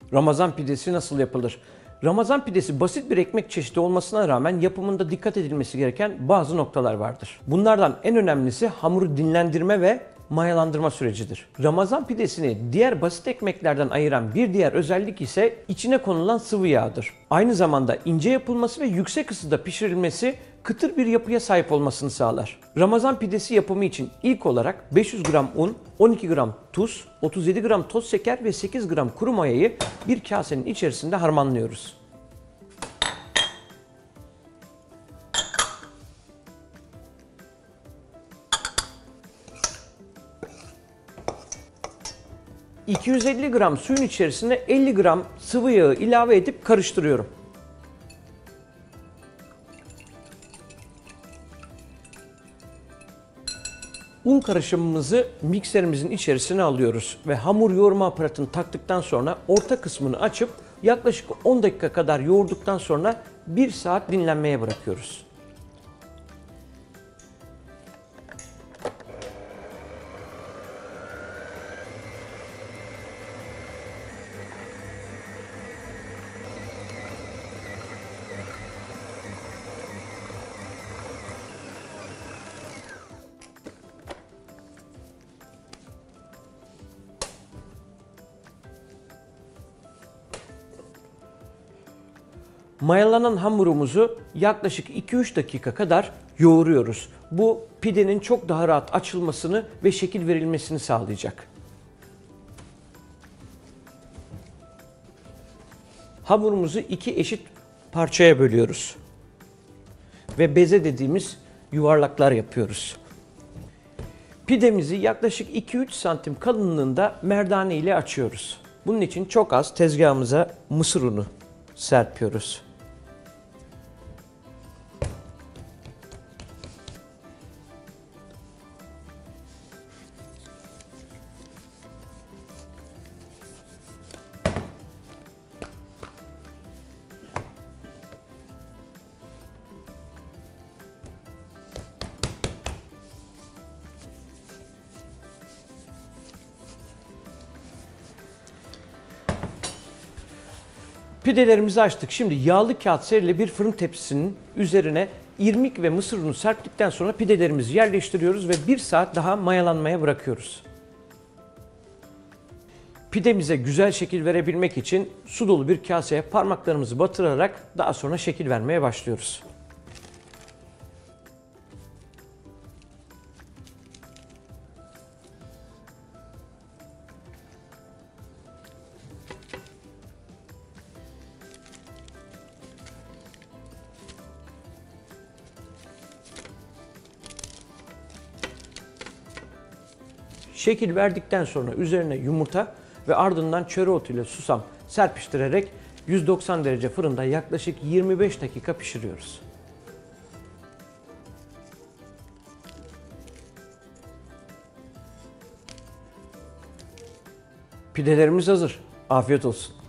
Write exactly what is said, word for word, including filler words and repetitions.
Ramazan pidesi nasıl yapılır? Ramazan pidesi basit bir ekmek çeşidi olmasına rağmen yapımında dikkat edilmesi gereken bazı noktalar vardır. Bunlardan en önemlisi hamuru dinlendirme ve mayalandırma sürecidir. Ramazan pidesini diğer basit ekmeklerden ayıran bir diğer özellik ise içine konulan sıvı yağdır. Aynı zamanda ince yapılması ve yüksek ısıda pişirilmesi kıtır bir yapıya sahip olmasını sağlar. Ramazan pidesi yapımı için ilk olarak beş yüz gram un, on iki gram tuz, otuz yedi gram toz şeker ve sekiz gram kuru mayayı bir kasenin içerisinde harmanlıyoruz. iki yüz elli gram suyun içerisine elli gram sıvı yağı ilave edip karıştırıyorum. Un karışımımızı mikserimizin içerisine alıyoruz ve hamur yoğurma aparatını taktıktan sonra orta kısmını açıp yaklaşık on dakika kadar yoğurduktan sonra bir saat dinlenmeye bırakıyoruz. Mayalanan hamurumuzu yaklaşık iki üç dakika kadar yoğuruyoruz. Bu pidenin çok daha rahat açılmasını ve şekil verilmesini sağlayacak. Hamurumuzu iki eşit parçaya bölüyoruz. Ve beze dediğimiz yuvarlaklar yapıyoruz. Pidemizi yaklaşık iki üç santim kalınlığında merdane ile açıyoruz. Bunun için çok az tezgahımıza mısır unu serpiyoruz. Pidelerimizi açtık. Şimdi yağlı kağıt serili bir fırın tepsisinin üzerine irmik ve mısır unu serptikten sonra pidelerimizi yerleştiriyoruz ve bir saat daha mayalanmaya bırakıyoruz. Pidemize güzel şekil verebilmek için su dolu bir kaseye parmaklarımızı batırarak daha sonra şekil vermeye başlıyoruz. Şekil verdikten sonra üzerine yumurta ve ardından çöreotu ile susam serpiştirerek yüz doksan derece fırında yaklaşık yirmi beş dakika pişiriyoruz. Pidelerimiz hazır. Afiyet olsun.